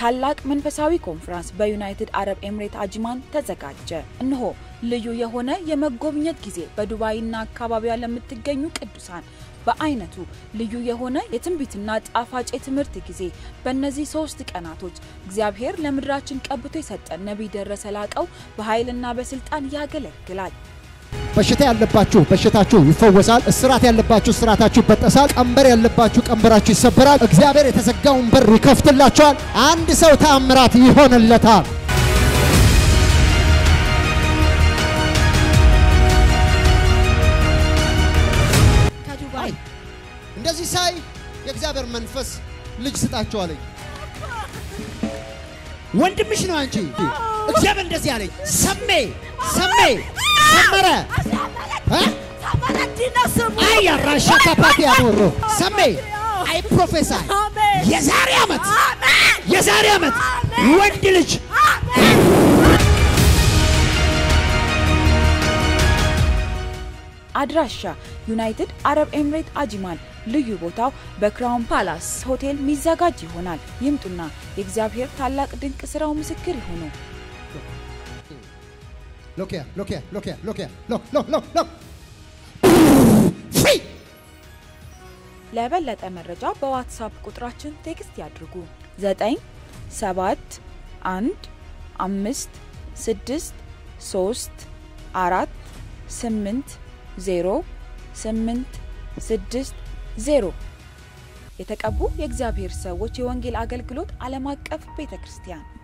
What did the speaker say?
ታላቅ መንፈሳዊ ኮንፈረንስ በዩናይትድ አረብ ኤምሬት አጅማን ተዘጋጀ። እነሆ ልዩ የሆነ የመጎብኘት ጊዜ በዱባይና አካባቢዋ ለምትገኙ ቅዱሳን በአይነቱ ልዩ የሆነ የትንቢትና ጣፋጭ የትምህርት ጊዜ በእነዚህ 3 ቀናቶች እግዚአብሔር ለምድራችን ቀብቶ የሰጠን ነብይ ደረሰ ላቀው በኃይልና በስልጣን ያገለግላል። በሽታ ያለባችሁ በሽታችሁ ይፈወሳል። እስራት ያለባችሁ እስራታችሁ ይበጠሳል። ቀንበር ያለባችሁ ቀንበራችሁ ይሰበራል። እግዚአብሔር የተዘጋውን በር ይከፍትላችኋል። አንድ ሰው ተአምራት ይሆንለታል። ከዱባይ እንደዚህ ሳይ የእግዚአብሔር መንፈስ ልጅ ስጣቸው አለኝ። ወንድምሽ ነው አንቺ። እግዚአብሔር እንደዚህ አለኝ። ሰሜ ሰመረ አይ አራሻ ካፓቲ አኖሮ ሰሜ አይ ፕሮፌሰር የዛሬ ዓመት ወንድ ልጅ አድራሻ ዩናይትድ አረብ ኤምሬት አጅማን ልዩ ቦታው በክራውን ፓላስ ሆቴል ሚዘጋጅ ይሆናል። ይምጡና የእግዚአብሔር ታላቅ ድንቅ ስራው ምስክር ይሁኑ። Look free ለበለጠ መረጃ በዋትስአፕ ቁጥራችን ቴክስት ያድርጉ 97156380860 የተቀቡ የእግዚአብሔር ሰዎች የወንጌል አገልግሎት ዓለም አቀፍ ቤተክርስቲያን